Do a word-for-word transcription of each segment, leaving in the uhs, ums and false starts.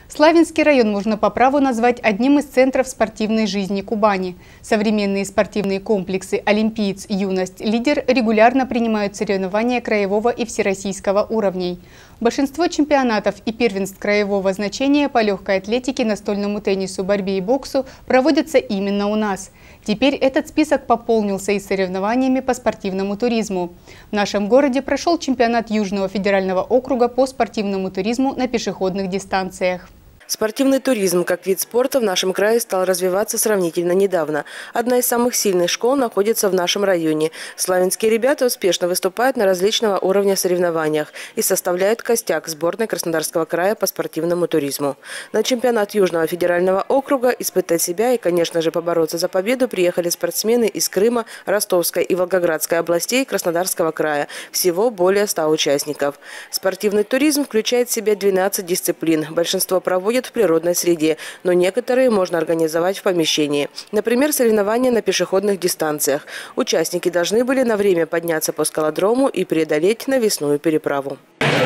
Славянский район можно по праву назвать одним из центров спортивной жизни Кубани. Современные спортивные комплексы «Олимпиец», «Юность», «Лидер» регулярно принимают соревнования краевого и всероссийского уровней. Большинство чемпионатов и первенств краевого значения по легкой атлетике, настольному теннису, борьбе и боксу проводятся именно у нас. Теперь этот список пополнился и соревнованиями по спортивному туризму. В нашем городе прошел чемпионат Южного федерального округа по спортивному туризму на пешеходных дистанциях. Спортивный туризм как вид спорта в нашем крае стал развиваться сравнительно недавно. Одна из самых сильных школ находится в нашем районе. Славянские ребята успешно выступают на различного уровня соревнованиях и составляют костяк сборной Краснодарского края по спортивному туризму. На чемпионат Южного федерального округа испытать себя и, конечно же, побороться за победу приехали спортсмены из Крыма, Ростовской и Волгоградской областей Краснодарского края. Всего более ста участников. Спортивный туризм включает в себя двенадцать дисциплин. Большинство проводят в природной среде, но некоторые можно организовать в помещении. Например, соревнования на пешеходных дистанциях. Участники должны были на время подняться по скалодрому и преодолеть навесную переправу.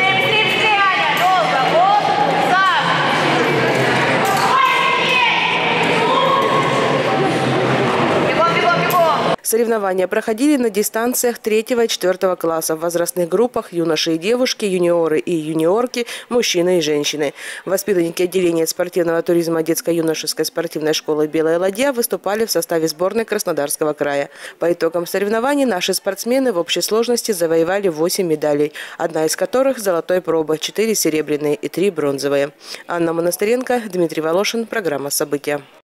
Соревнования проходили на дистанциях третьего и четвёртого класса в возрастных группах юноши и девушки, юниоры и юниорки, мужчины и женщины. Воспитанники отделения спортивного туризма детско-юношеской спортивной школы «Белая ладья» выступали в составе сборной Краснодарского края. По итогам соревнований наши спортсмены в общей сложности завоевали восемь медалей, одна из которых – золотой пробы, четыре серебряные и три бронзовые. Анна Монастыренко, Дмитрий Волошин. Программа «События».